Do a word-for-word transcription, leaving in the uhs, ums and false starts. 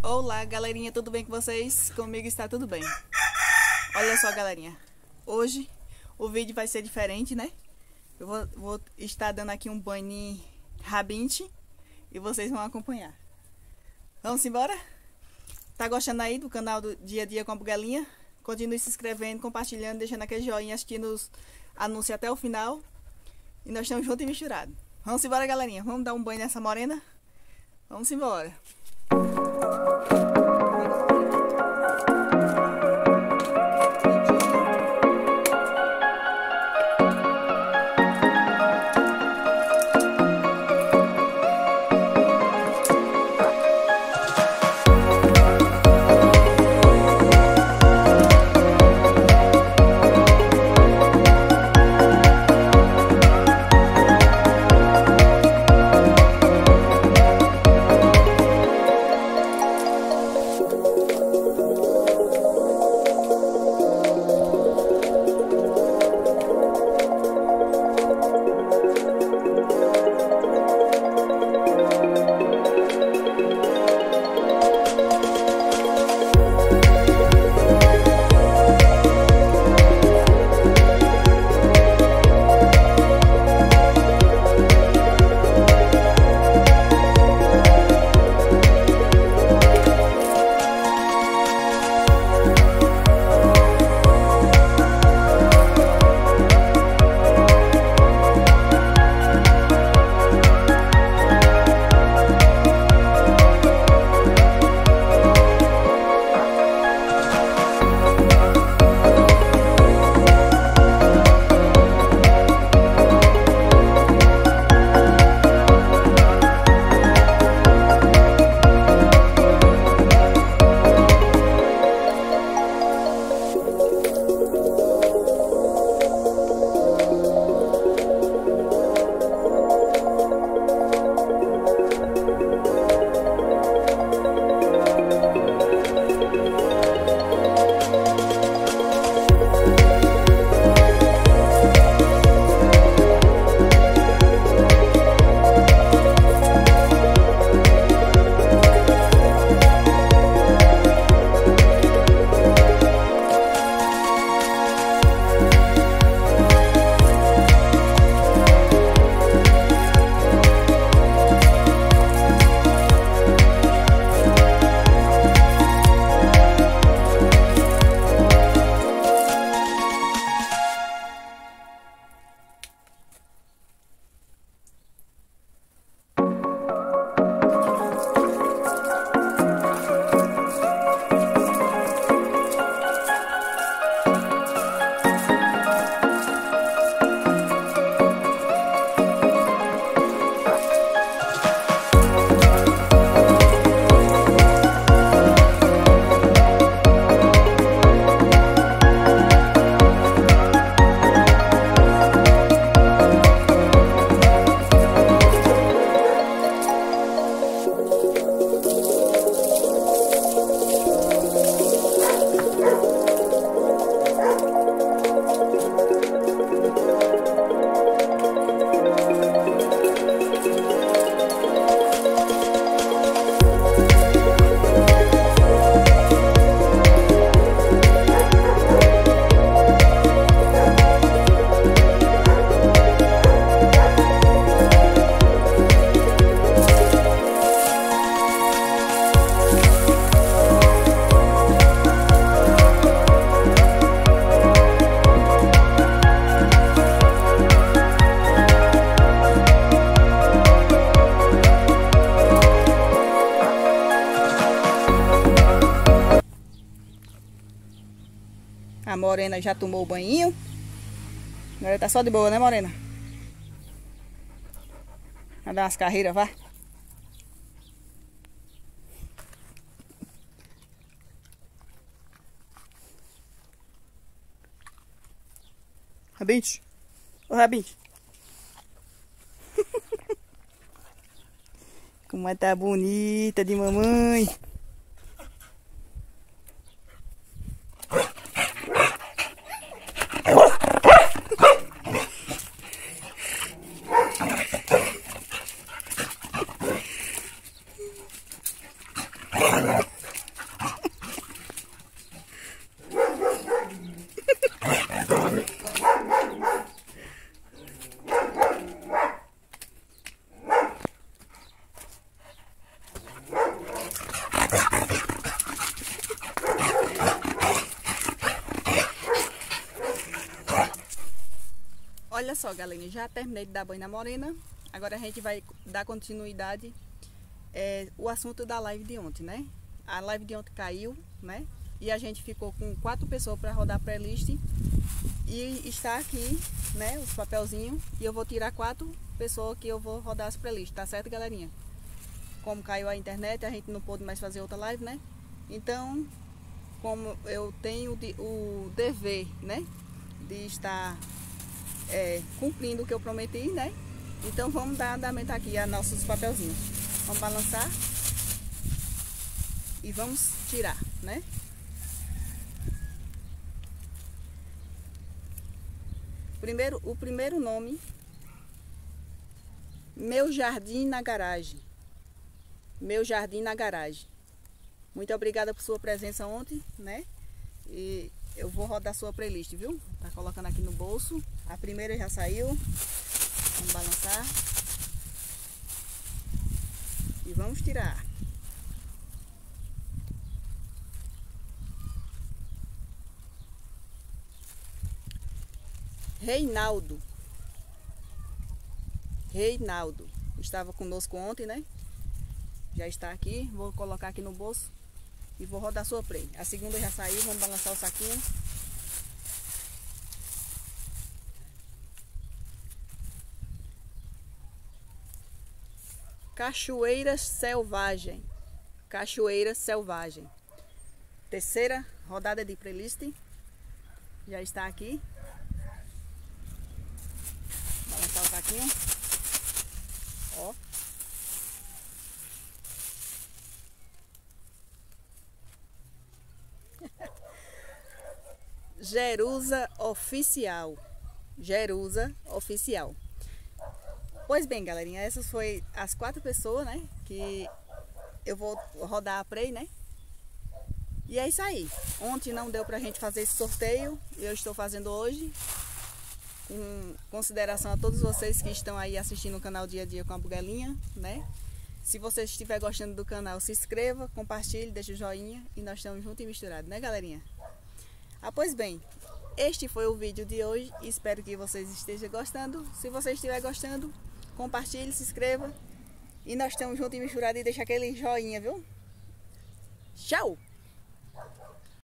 Olá, galerinha, tudo bem com vocês? Comigo está tudo bem. Olha só, galerinha, hoje o vídeo vai ser diferente, né? Eu vou, vou estar dando aqui um banho em rabinte e vocês vão acompanhar. Vamos embora? Tá gostando aí do canal do Dia a Dia com a Buguelinha? Continue se inscrevendo, compartilhando, deixando aquele joinha, assistindo os anúncios até o final. E nós estamos juntos e misturados. Vamos embora, galerinha. Vamos dar um banho nessa morena? Vamos embora. A morena já tomou o banhinho. Agora tá só de boa, né, morena? Vai dar umas carreiras, vai. Rabinte. Ô, Rabinte. Como é tá bonita de mamãe. Olha só, galerinha, já terminei de dar banho na morena. Agora a gente vai dar continuidade é, o assunto da live de ontem, né? A live de ontem caiu, né? E a gente ficou com quatro pessoas para rodar pré-list. E está aqui, né, os papelzinhos. E eu vou tirar quatro pessoas que eu vou rodar as pré-list, tá certo, galerinha? Como caiu a internet, a gente não pôde mais fazer outra live, né? Então, como eu tenho o dever, né, de estar é, cumprindo o que eu prometi, né? Então vamos dar andamento aqui a nossos papelzinhos. Vamos balançar e vamos tirar, né? Primeiro, o primeiro nome, Meu Jardim na Garagem. Meu Jardim na Garagem. Muito obrigada por sua presença ontem, né? E eu vou rodar sua playlist, viu? Tá colocando aqui no bolso. A primeira já saiu. Vamos balançar. E vamos tirar. Reinaldo. Reinaldo. Estava conosco ontem, né? Já está aqui. Vou colocar aqui no bolso. E vou rodar sua play. A segunda já saiu. Vamos balançar o saquinho. Cachoeira Selvagem. Cachoeira Selvagem. Terceira rodada de playlist. Já está aqui. Balançar o saquinho. Ó. Jerusa Oficial. Jerusa Oficial. Pois bem, galerinha, essas foram as quatro pessoas, né, que eu vou rodar a play, né? E é isso aí. Ontem não deu pra gente fazer esse sorteio, eu estou fazendo hoje. Com consideração a todos vocês que estão aí assistindo o canal Dia a Dia com a Buguelinha, né? Se você estiver gostando do canal, se inscreva, compartilhe, deixe o joinha e nós estamos juntos e misturados, né, galerinha? Ah, pois bem, este foi o vídeo de hoje. Espero que vocês estejam gostando. Se você estiver gostando, compartilhe, se inscreva. E nós estamos juntos e misturados e deixa aquele joinha, viu? Tchau!